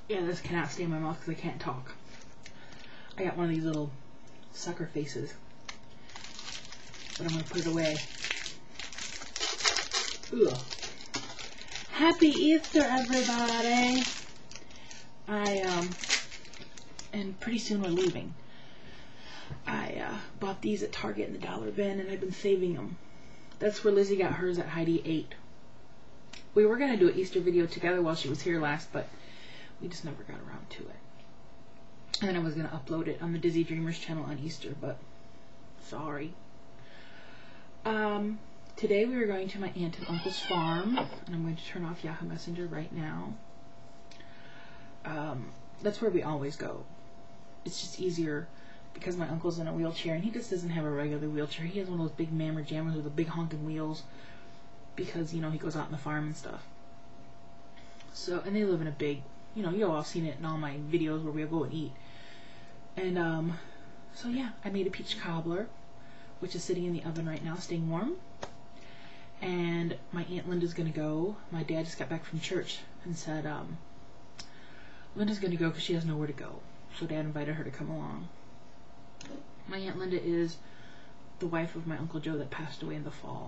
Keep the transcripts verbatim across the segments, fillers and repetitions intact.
Yeah, this cannot stay in my mouth because I can't talk. I got one of these little sucker faces. But I'm going to put it away. Ugh. Happy Easter, everybody! I, um, and pretty soon we're leaving. I, uh, bought these at Target in the dollar bin, and I've been saving them. That's where Lizzie got hers at Heidi eight. We were going to do an Easter video together while she was here last, but we just never got around to it. And then I was going to upload it on the Dizzy Dreamers channel on Easter, but sorry. Um, today we are going to my aunt and uncle's farm, and I'm going to turn off Yahoo Messenger right now. Um, that's where we always go. It's just easier because my uncle's in a wheelchair, and he just doesn't have a regular wheelchair. He has one of those big mammer jammers with the big honking wheels because, you know, he goes out in the farm and stuff. So, and they live in a big, you know, you all have seen it in all my videos where we'll go and eat. And, um, so yeah, I made a peach cobbler, which is sitting in the oven right now, staying warm. And my Aunt Linda's gonna go. My dad just got back from church and said, um, Linda's gonna go because she has nowhere to go. So Dad invited her to come along. My Aunt Linda is the wife of my Uncle Joe that passed away in the fall.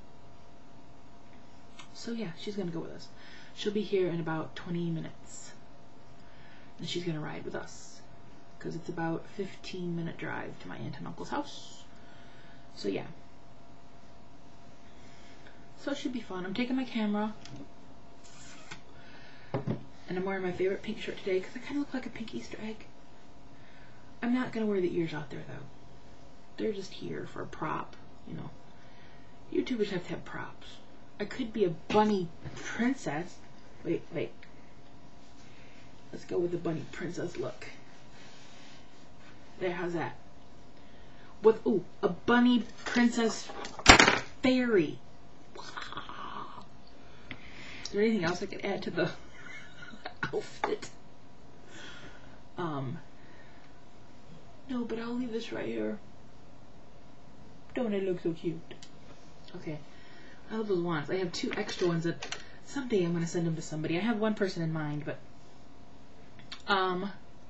So yeah, she's gonna go with us. She'll be here in about twenty minutes. And she's gonna ride with us. Because it's about a fifteen minute drive to my aunt and uncle's house. So yeah. So it should be fun. I'm taking my camera. And I'm wearing my favorite pink shirt today because I kind of look like a pink Easter egg. I'm not going to wear the ears out there though. They're just here for a prop, you know. YouTubers have to have props. I could be a bunny princess. Wait, wait. Let's go with the bunny princess look. There, how's that? With, ooh, a bunny princess fairy. Wow. Is there anything else I could add to the outfit? Um, no, but I'll leave this right here. Don't it look so cute? Okay, I love those wands. I have two extra ones that someday I'm going to send them to somebody. I have one person in mind, but, um,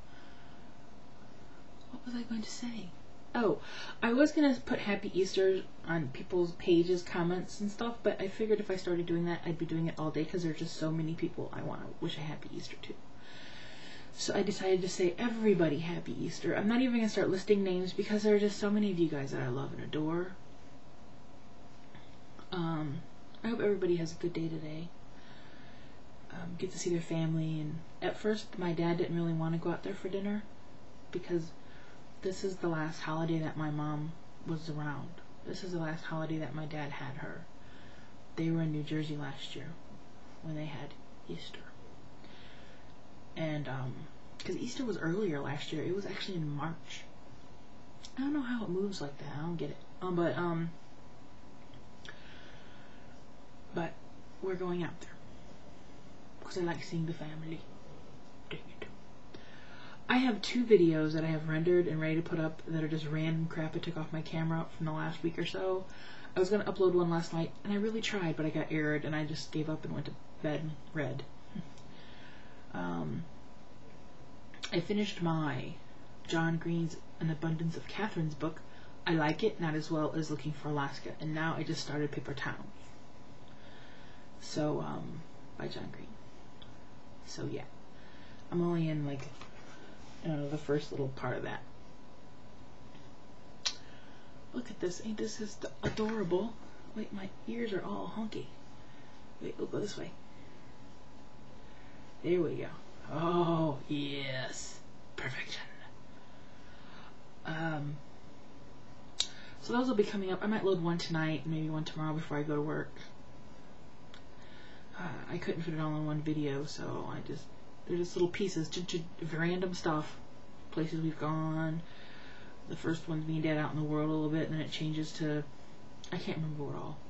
what was I going to say? Oh, I was going to put Happy Easter on people's pages, comments, and stuff, but I figured if I started doing that, I'd be doing it all day because there's just so many people I want to wish a Happy Easter to. So I decided to say everybody Happy Easter. I'm not even going to start listing names because there are just so many of you guys that I love and adore. Um, I hope everybody has a good day today. Um, get to see their family. And at first, my dad didn't really want to go out there for dinner because this is the last holiday that my mom was around. This is the last holiday that my dad had her. They were in New Jersey last year when they had Easter. And, um, because Easter was earlier last year. It was actually in March. I don't know how it moves like that. I don't get it. Um, but, um, but we're going out there. Because I like seeing the family. Dang it. I have two videos that I have rendered and ready to put up that are just random crap I took off my camera from the last week or so. I was going to upload one last night, and I really tried, but I got errored, and I just gave up and went to bed and read. Um, I finished my John Green's An Abundance of Catherine's book. I like it, not as well as Looking for Alaska, and now I just started Paper Towns. So, um, by John Green. So, yeah. I'm only in, like, I don't know, the first little part of that. Look at this. Ain't this just adorable? Wait, my ears are all honky. Wait, we'll go this way. There we go. Oh, yes. Perfection. Um, so those will be coming up. I might load one tonight, maybe one tomorrow before I go to work. Uh, I couldn't fit it all in one video, so I just, they're just little pieces, random stuff. Places we've gone. The first one's me and Dad out in the world a little bit, and then it changes to, I can't remember what all.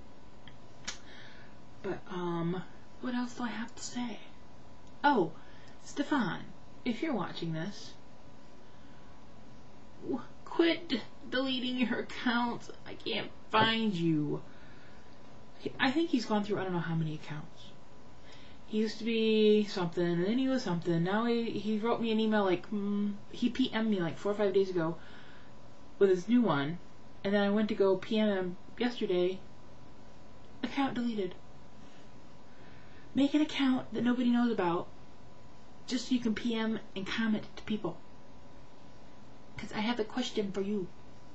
But, um, what else do I have to say? Oh, Stefan, if you're watching this, quit deleting your accounts. I can't find you. I think he's gone through I don't know how many accounts. He used to be something, and then he was something. Now he, he wrote me an email like, mm, he P M'd me like four or five days ago with his new one. And then I went to go P M him yesterday. Account deleted. Make an account that nobody knows about just so you can P M and comment to people. Because I have a question for you.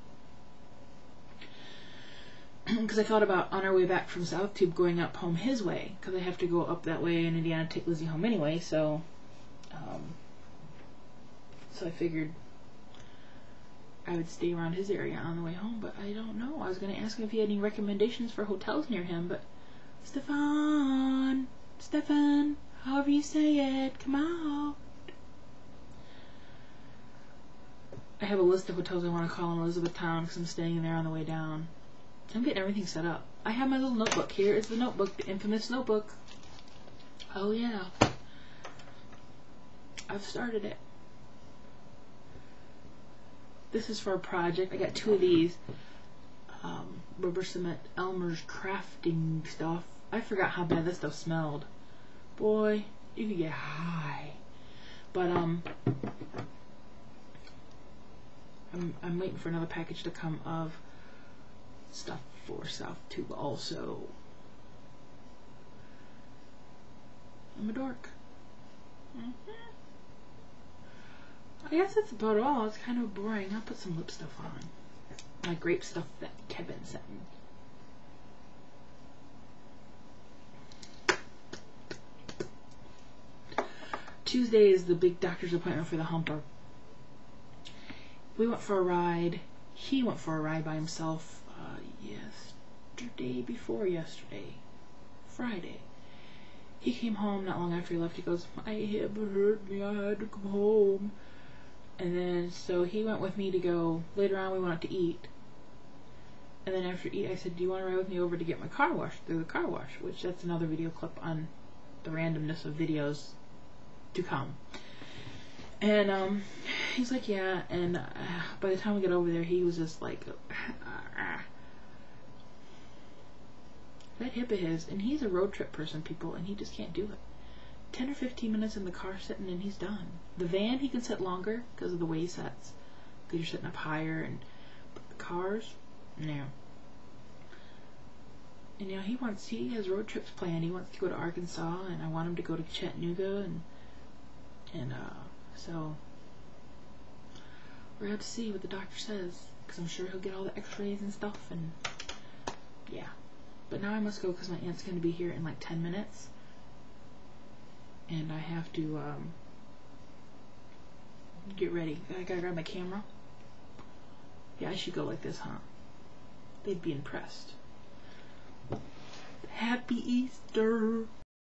Because I thought about on our way back from South Tube going up home his way. Because I have to go up that way in Indiana to take Lizzie home anyway. So, um, so I figured I would stay around his area on the way home. But I don't know. I was going to ask him if he had any recommendations for hotels near him. But Stefan, Stefan, however you say it, come out. I have a list of hotels I want to call in Elizabethtown because I'm staying there on the way down. I'm getting everything set up. I have my little notebook. Here is the notebook, the infamous notebook. Oh yeah. I've started it. This is for a project. I got two of these. Um, rubber cement Elmer's crafting stuff. I forgot how bad this stuff smelled. Boy, you could get high. But um I'm I'm waiting for another package to come of stuff for South Tube also. I'm a dork. Mm-hmm. I guess that's about all. It's kind of boring. I'll put some lip stuff on. My grape stuff that Kevin sent me. Tuesday is the big doctor's appointment for the humper. We went for a ride. He went for a ride by himself uh, yesterday, before yesterday, Friday. He came home not long after he left. He goes, my hip hurt me, I had to come home. And then, so he went with me to go, later on we went out to eat. And then after eat, I said, do you want to ride with me over to get my car washed through the car wash? Which, that's another video clip on the randomness of videos to come. And um, he's like, yeah. And uh, by the time we get over there, he was just like, uh, that hip of his. And he's a road trip person, people, and he just can't do it. ten or fifteen minutes in the car sitting, and he's done. The van, he can sit longer because of the way he sits. Because you're sitting up higher. And but the cars, no. And you know, he wants, he has road trips planned. He wants to go to Arkansas, and I want him to go to Chattanooga, and and uh. So, we're going to see what the doctor says, because I'm sure he'll get all the x-rays and stuff, and yeah. But now I must go because my aunt's going to be here in like ten minutes, and I have to um, get ready. I gotta grab my camera. Yeah, I should go like this, huh? They'd be impressed. Happy Easter!